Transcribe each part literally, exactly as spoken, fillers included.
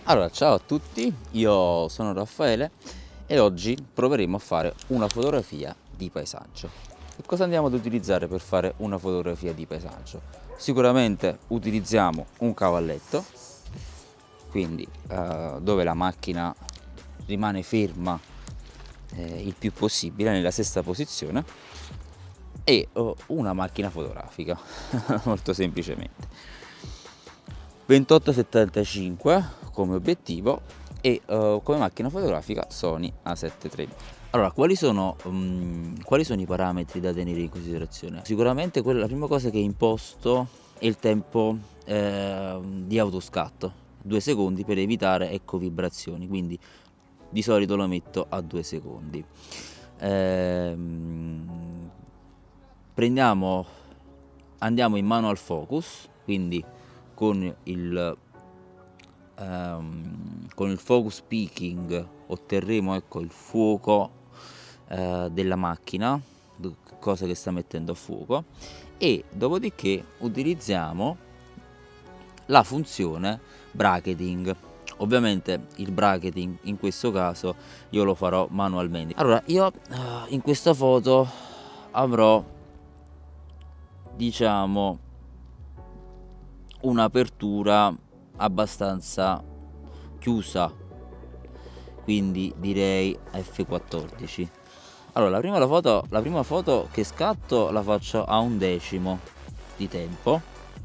Allora, ciao a tutti, io sono Raffaele e oggi proveremo a fare una fotografia di paesaggio. E cosa andiamo ad utilizzare per fare una fotografia di paesaggio? Sicuramente utilizziamo un cavalletto, quindi eh, dove la macchina rimane ferma eh, il più possibile nella stessa posizione, e oh, una macchina fotografica, molto semplicemente. ventotto settantacinque come obiettivo e uh, come macchina fotografica Sony A sette tre. Allora, quali sono, um, quali sono i parametri da tenere in considerazione? Sicuramente quella, la prima cosa che è imposto è il tempo eh, di autoscatto, due secondi, per evitare ecco vibrazioni, quindi di solito lo metto a due secondi. Ehm, prendiamo, andiamo in manual focus, quindi con il Um, con il focus peaking otterremo ecco il fuoco uh, della macchina, cosa che sta mettendo a fuoco, e dopodiché utilizziamo la funzione bracketing. Ovviamente il bracketing in questo caso io lo farò manualmente. Allora io uh, in questa foto avrò, diciamo, un'apertura abbastanza chiusa, quindi direi F quattordici. Allora la prima, la foto, la prima foto che scatto la faccio a un decimo di tempo,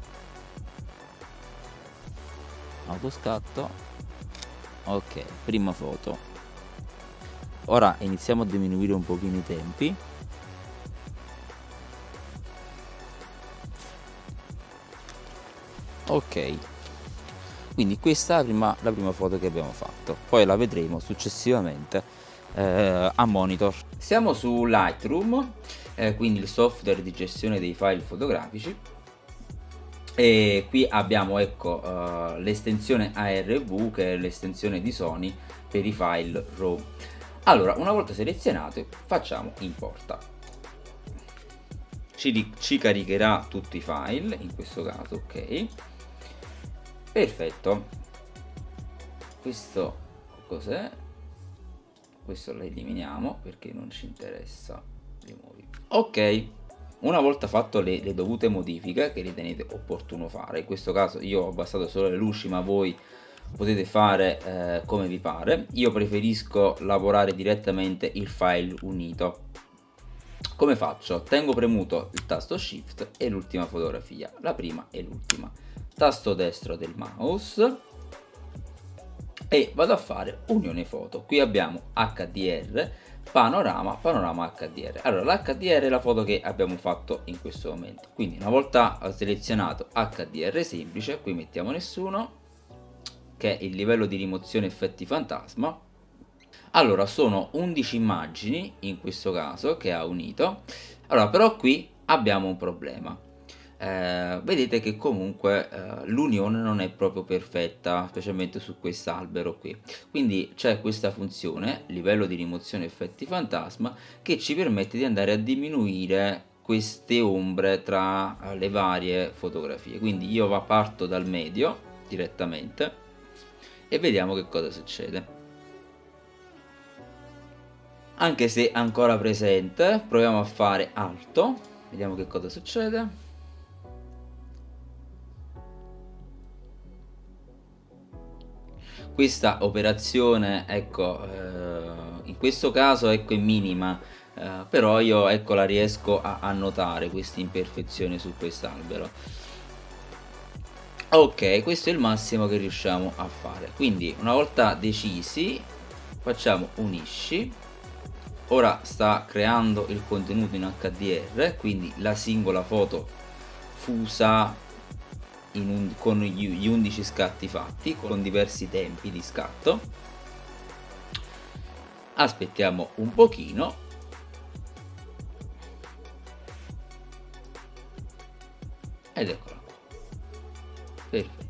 autoscatto, ok, prima foto. Ora iniziamo a diminuire un pochino i tempi. Ok, quindi questa è la prima, la prima foto che abbiamo fatto, poi la vedremo successivamente eh, a monitor. Siamo su Lightroom, eh, quindi il software di gestione dei file fotografici, e qui abbiamo ecco uh, l'estensione A R V, che è l'estensione di Sony per i file RAW. Allora, una volta selezionato facciamo importa, ci, ci caricherà tutti i file in questo caso, ok. Perfetto, questo cos'è? Questo lo eliminiamo perché non ci interessa. Rimuovi. Ok, una volta fatto le, le dovute modifiche che ritenete opportuno fare, in questo caso io ho abbassato solo le luci, ma voi potete fare eh, come vi pare. Io preferisco lavorare direttamente il file unito. Come faccio? Tengo premuto il tasto Shift e l'ultima fotografia, la prima e l'ultima, tasto destro del mouse, e vado a fare unione foto. Qui abbiamo H D R, panorama, panorama H D R. Allora l'H D R è la foto che abbiamo fatto in questo momento, quindi una volta selezionato H D R semplice, qui mettiamo nessuno, che è il livello di rimozione effetti fantasma. Allora sono undici immagini in questo caso che ha unito. Allora però qui abbiamo un problema. Eh, vedete che comunque eh, l'unione non è proprio perfetta, specialmente su quest'albero qui, quindi c'è questa funzione livello di rimozione effetti fantasma che ci permette di andare a diminuire queste ombre tra le varie fotografie. Quindi io parto dal medio direttamente e vediamo che cosa succede. Anche se ancora presente, proviamo a fare alto, vediamo che cosa succede. Questa operazione ecco eh, in questo caso ecco è minima, eh, però io ecco la riesco a, a notare questa imperfezione su quest'albero. Ok, questo è il massimo che riusciamo a fare. Quindi una volta decisi facciamo unisci. Ora sta creando il contenuto in H D R, quindi la singola foto fusa in un, con gli undici scatti fatti, con diversi tempi di scatto. Aspettiamo un pochino. Ed eccola qua. Perfetto.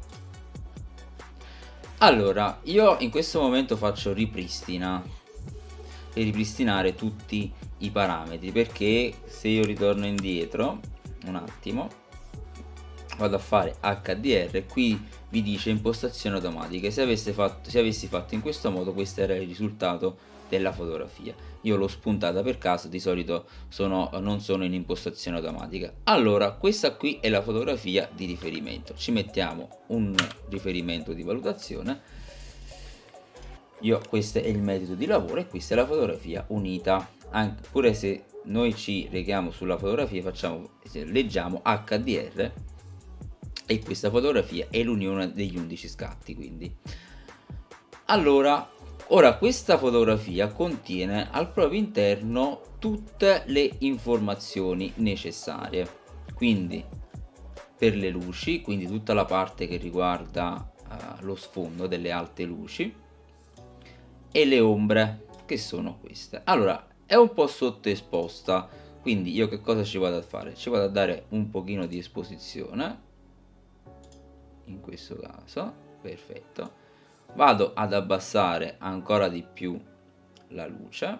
Allora, io in questo momento faccio ripristina, per ripristinare tutti i parametri, perché se io ritorno indietro un attimo, vado a fare H D R, qui vi dice impostazioni automatiche. Se, avesse fatto, se avessi fatto in questo modo, questo era il risultato della fotografia. Io l'ho spuntata per caso, di solito sono, non sono in impostazione automatica. Allora, questa qui è la fotografia di riferimento. Ci mettiamo un riferimento di valutazione. Io, questo è il metodo di lavoro e questa è la fotografia unita. Anche, pure se noi ci rechiamo sulla fotografia, facciamo, leggiamo acca di erre e questa fotografia è l'unione degli undici scatti. Quindi, allora, ora questa fotografia contiene al proprio interno tutte le informazioni necessarie. Quindi, per le luci, quindi tutta la parte che riguarda uh, lo sfondo delle alte luci, e le ombre, che sono queste. Allora, è un po' sottoesposta, quindi io che cosa ci vado a fare? Ci vado a dare un pochino di esposizione, in questo caso, perfetto. Vado ad abbassare ancora di più la luce,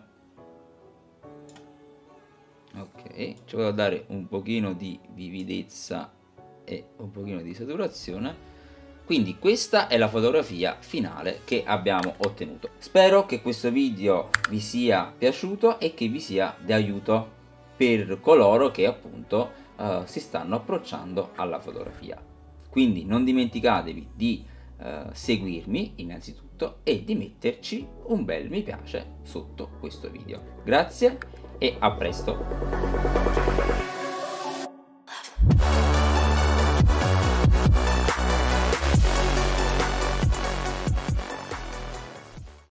ok, ci vado a dare un pochino di vividezza e un pochino di saturazione. Quindi questa è la fotografia finale che abbiamo ottenuto. Spero che questo video vi sia piaciuto e che vi sia di aiuto per coloro che appunto uh, si stanno approcciando alla fotografia. Quindi non dimenticatevi di uh, seguirmi innanzitutto e di metterci un bel mi piace sotto questo video. Grazie e a presto!